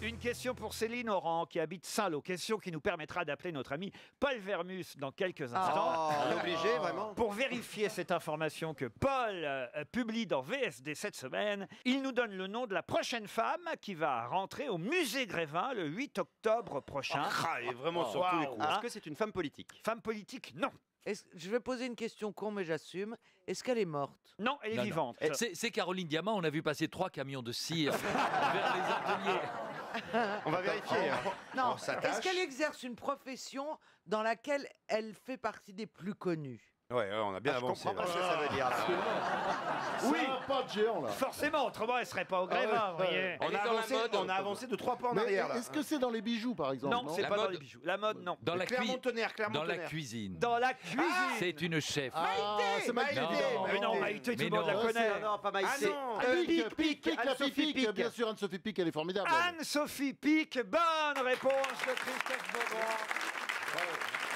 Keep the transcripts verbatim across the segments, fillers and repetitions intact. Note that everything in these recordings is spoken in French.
Une question pour Céline Oran qui habite Saint-Lô. Question qui nous permettra d'appeler notre ami Paul Vermus dans quelques instants. Oh, on est obligé, vraiment. Pour vérifier cette information que Paul euh, publie dans V S D cette semaine, il nous donne le nom de la prochaine femme qui va rentrer au musée Grévin le huit octobre prochain. Ah, et vraiment sur Wow. tous les coups. Hein Est-ce que c'est une femme politique? Femme politique, non. Est-ce- Je vais poser une question con, mais j'assume. Est-ce qu'elle est morte? Non, elle est Non, non. vivante. Eh, C'est c'est Caroline Diamant, on a vu passer trois camions de cire vers les ateliers. On va vérifier. hein. Non. On s'attache. Est-ce qu'elle exerce une profession dans laquelle elle fait partie des plus connues? Ouais, ouais, on a bien Ah, je avancé. comprends pas là. ce que ça veut dire. là. Oui. C'est un pas de géant là. Forcément, autrement elle serait pas au Grévin, Ah ouais. vous voyez. On a, avancé, on a avancé de trois pas en Mais arrière. là. est-ce que c'est dans les bijoux par exemple? Non, c'est La pas dans mode. les bijoux. La mode, non. Dans la, cui- Clermont-Tonnerre, dans la Clermont-Tonnerre. cuisine. Dans la cuisine. C'est une chef. Ah, c'est Maïté. Non, Mais non, Maïté, tout Mais le monde la non. connaît. Non, pas Maïté. Ah Euh, non. Pic, Pic, Pic, la fille Pic, bien sûr, Anne-Sophie Pic, elle est formidable. elle. Anne-Sophie Pic, bonne réponse de Christophe Beaugrand.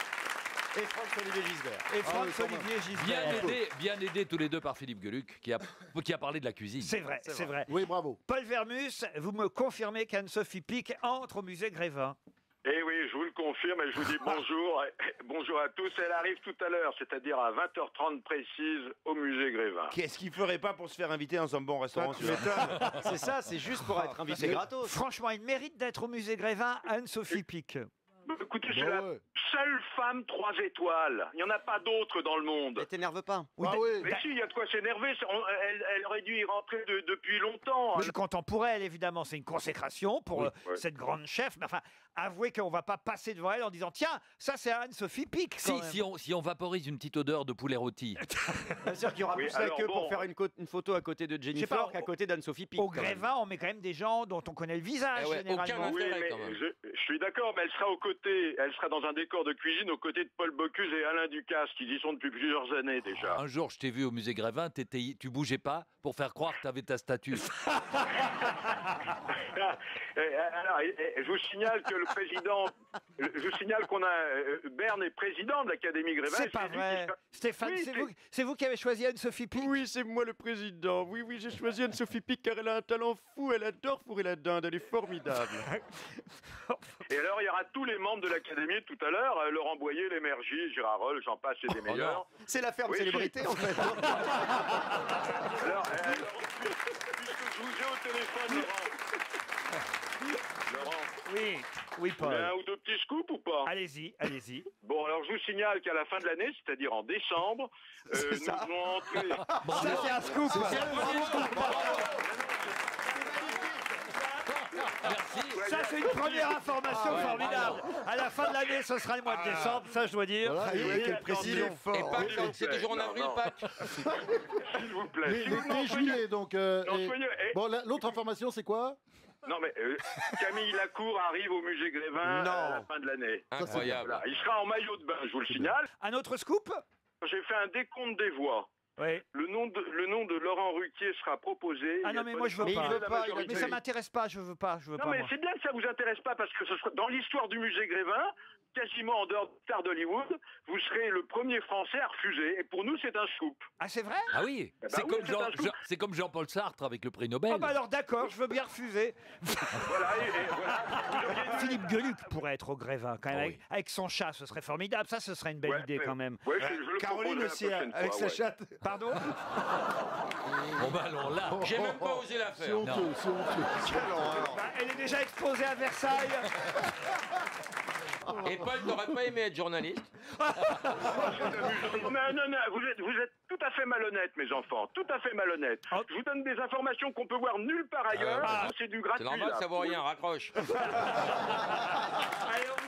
Et François-Olivier Gisbert. Et Ah oui, quand François-Olivier Bien Gisbert. aidé, bien aidé tous les deux par Philippe Gueluc, qui a, qui a parlé de la cuisine. C'est vrai, c'est vrai. Oui, bravo. Paul Vermus, vous me confirmez qu'Anne-Sophie Pic entre au musée Grévin. Eh oui, je vous le confirme et je vous dis bonjour. Bonjour à tous. Elle arrive tout à l'heure, c'est-à-dire à vingt heures trente précise au musée Grévin. Qu'est-ce qu'il ferait pas pour se faire inviter dans un bon restaurant? tu m'étonnes. C'est ça, c'est juste pour être invité Mais gratos. Franchement, il mérite d'être au musée Grévin, Anne-Sophie Pic. Écoutez, c'est Bah la ouais. seule femme trois étoiles. Il n'y en a pas d'autres dans le monde. Mais t'énerve pas. Ah oui. Mais si, il y a de quoi s'énerver. C'est- on- Elle, elle aurait dû y rentrer de- depuis longtemps. Je suis content pour elle, évidemment. C'est une consécration pour euh, Ouais. cette grande chef. Mais enfin, avouez qu'on va pas passer devant elle en disant tiens, ça c'est Anne-Sophie Pic. quand Si, même. si on, si on vaporise une petite odeur de poulet rôti. Bien sûr qu'il y aura Oui, plus la alors queue bon. pour faire une, co- une photo à côté de Je sais Jennifer pas, qu'à côté d'Anne-Sophie Pic. Au quand même. Grévin, on met quand même des gens dont on connaît le visage Eh ouais, généralement. aucun Oui, intérêt, mais quand même. je, je suis d'accord, mais elle sera aux côtés, elle sera dans un décor de cuisine aux côtés de Paul Bocuse et Alain Ducasse, qui y sont depuis plusieurs années déjà. Un jour, je t'ai vu au musée Grévin, t'étais- tu bougeais pas pour faire croire que t'avais ta statue. Et, alors, et- et je vous signale que le président, je vous signale qu'on a euh, Berne est président de l'Académie Grévin. C'est pas lui qui vrai. sera- Stéphane, Oui, c'est c'est- vous, c'est vous qui avez choisi Anne-Sophie Pic. Oui, c'est moi le président. Oui, oui, j'ai choisi Anne-Sophie Pic car elle a un talent fou. Elle adore fourrer la dinde. Elle est formidable. Et alors, il y aura tous les membres de l'Académie tout à l'heure, euh, Laurent Boyer, Lémergie, Gérard Roll, j'en passe, c'est des meilleurs. C'est la ferme Oui, célébrité si. en fait. Alors, euh, alors, puisque je vous ai au téléphone, Laurent. Laurent, Oui, oui, vous voulez un Paul. ou deux petits scoops ou pas? Allez-y, allez-y. Bon, alors je vous signale qu'à la fin de l'année, c'est-à-dire en décembre, euh, nous ça. allons entrer... Ça, c'est un scoop. Merci. Ça, c'est une première information formidable. À la fin de l'année, ce sera le mois de décembre, ça, je dois dire. Voilà, et- Oui, quelle précision. Et Pâques, s'il vous c'est plaît. toujours en Non, avril, non. Pâques. S'il vous plaît. Mais Si vous l'été, m'en juillet, donc. euh, Non, et- soyez- eh. Bon, la- l'autre information, c'est quoi? Non, mais euh, Camille Lacour arrive au musée Grévin Non. à la fin de l'année. Incroyable. Voilà. Il sera en maillot de bain, je vous le signale. Un autre scoop? J'ai fait un décompte des voix. Oui. Le nom de, le nom de Laurent Ruquier sera proposé. Ah Il y a non, mais pas moi, de- je veux Mais pas. il veut pas, il a Mais ça m'intéresse pas, je veux pas, je veux Non, pas. mais moi. c'est bien que ça vous intéresse pas parce que ce sera, dans l'histoire du musée Grévin, quasiment en dehors de stars d'Hollywood, vous serez le premier Français à refuser. Et pour nous, c'est un scoop. Ah, c'est vrai? Ah oui, bah c'est oui, comme, c'est Jean- un scoop. Jean- c'est comme Jean-Paul Sartre avec le prix Nobel. Ah bah alors d'accord, je veux bien refuser. Voilà, et, et voilà. Vous auriez dû- Philippe Gueluc pourrait être au Grévin quand même, Oh avec, oui. avec son chat, ce serait formidable. Ça, ce serait une belle Ouais, idée mais- quand même. Ouais, je, je le Caroline proposerai aussi, la prochaine avec fois, sa ouais. chatte. Pardon? Bon bah alors là, J'ai même pas osé la C'est faire. honteux, c'est honteux. Bah, elle est déjà exposée à Versailles. Et Paul, t'aurais pas aimé être journaliste? Non, non, non, vous êtes, vous êtes tout à fait malhonnête, mes enfants, tout à fait malhonnête. Oh. Je vous donne des informations qu'on peut voir nulle part ailleurs. Ah. C'est du gratuit. C'est normal, là. ça vaut rien, raccroche. Allez, on